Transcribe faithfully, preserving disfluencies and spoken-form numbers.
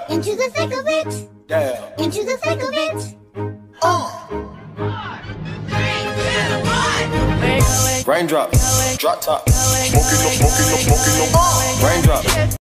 Into the thick of it. Yeah. Into the thick of it. Raindrop, drop top, smoking no, smoking no, smoking no. Raindrop.